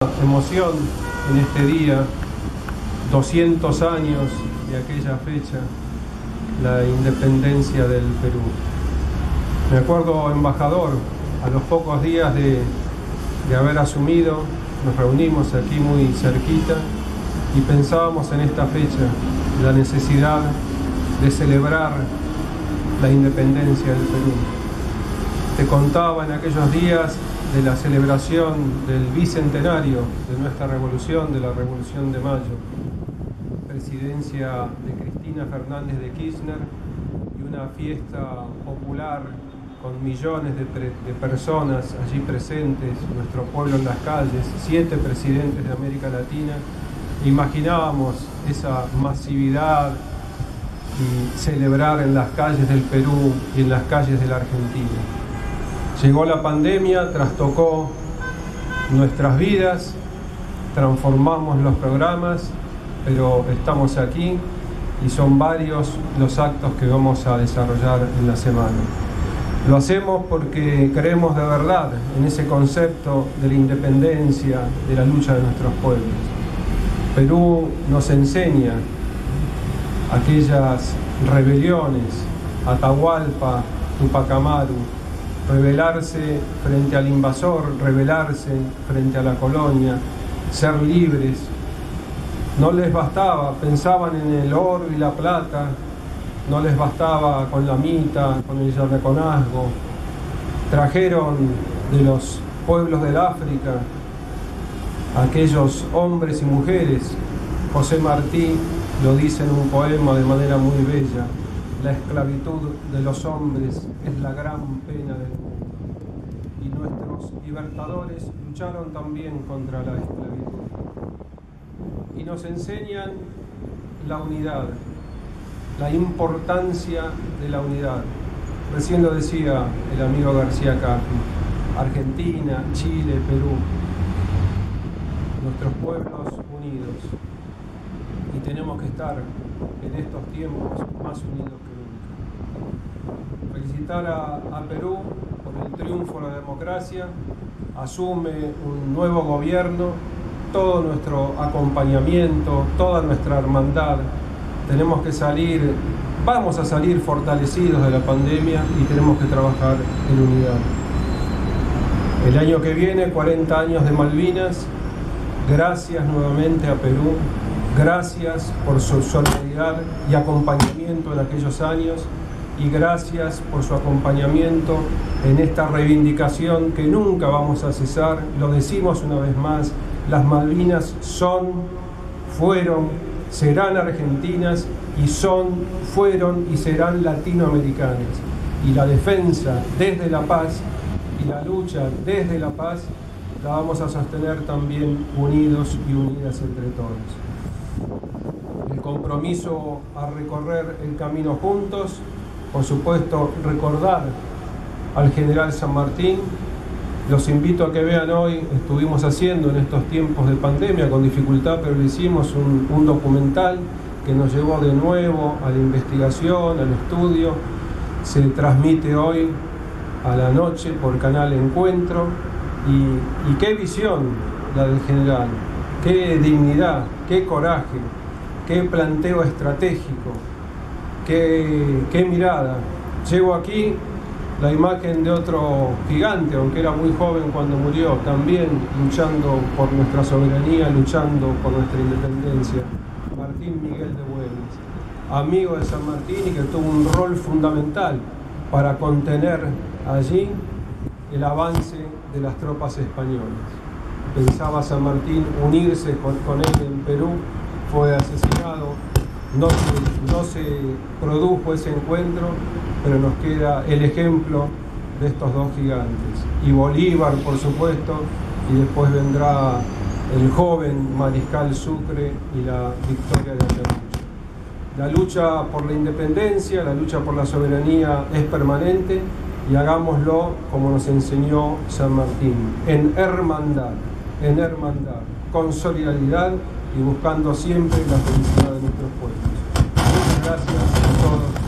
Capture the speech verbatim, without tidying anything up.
Emoción en este día, doscientos años de aquella fecha, la independencia del Perú. Me acuerdo, embajador, a los pocos días de, de haber asumido, nos reunimos aquí muy cerquita y pensábamos en esta fecha, la necesidad de celebrar la independencia del Perú. Te contaba en aquellos días de la celebración del bicentenario de nuestra revolución, de la Revolución de Mayo, presidencia de Cristina Fernández de Kirchner y una fiesta popular con millones de, de personas allí presentes, nuestro pueblo en las calles, siete presidentes de América Latina. Imaginábamos esa masividad y celebrar en las calles del Perú y en las calles de la Argentina. Llegó la pandemia, trastocó nuestras vidas, transformamos los programas, pero estamos aquí y son varios los actos que vamos a desarrollar en la semana. Lo hacemos porque creemos de verdad en ese concepto de la independencia, de la lucha de nuestros pueblos. Perú nos enseña aquellas rebeliones, Atahualpa, Tupac Amaru, rebelarse frente al invasor, rebelarse frente a la colonia, ser libres. No les bastaba, pensaban en el oro y la plata, no les bastaba con la mita, con el yarraconazgo. Trajeron de los pueblos del África aquellos hombres y mujeres. José Martí lo dice en un poema de manera muy bella: la esclavitud de los hombres es la gran pena del mundo. Y nuestros libertadores lucharon también contra la esclavitud. Y nos enseñan la unidad, la importancia de la unidad. Recién lo decía el amigo García Caffi: Argentina, Chile, Perú, nuestros pueblos unidos. Y tenemos que estar en estos tiempos más unidos que nunca. Felicitar a, a Perú por el triunfo de la democracia. Asume un nuevo gobierno, todo nuestro acompañamiento, toda nuestra hermandad. Tenemos que salir, vamos a salir fortalecidos de la pandemia y tenemos que trabajar en unidad. El año que viene, cuarenta años de Malvinas. Gracias nuevamente a Perú. Gracias por su solidaridad y acompañamiento en aquellos años y gracias por su acompañamiento en esta reivindicación que nunca vamos a cesar. Lo decimos una vez más: las Malvinas son, fueron, serán argentinas y son, fueron y serán latinoamericanas. Y la defensa desde la paz y la lucha desde la paz la vamos a sostener también unidos y unidas entre todos. El compromiso a recorrer el camino juntos, por supuesto recordar al general San Martín. Los invito a que vean hoy, estuvimos haciendo en estos tiempos de pandemia con dificultad, pero lo hicimos, un, un documental que nos llevó de nuevo a la investigación, al estudio. Se transmite hoy a la noche por Canal Encuentro y, y qué visión la del general, qué dignidad, qué coraje, qué planteo estratégico, qué, qué mirada. Llevo aquí la imagen de otro gigante, aunque era muy joven cuando murió, también luchando por nuestra soberanía, luchando por nuestra independencia, Martín Miguel de Güemes, amigo de San Martín y que tuvo un rol fundamental para contener allí el avance de las tropas españolas. Pensaba San Martín unirse con, con él en Perú, fue asesinado, no se, no se produjo ese encuentro, pero nos queda el ejemplo de estos dos gigantes. Y Bolívar, por supuesto, y después vendrá el joven Mariscal Sucre y la victoria de Ayacucho. La lucha por la independencia, la lucha por la soberanía es permanente y hagámoslo como nos enseñó San Martín, en hermandad, en hermandad, con solidaridad y buscando siempre la felicidad de nuestros pueblos. Muchas gracias a todos.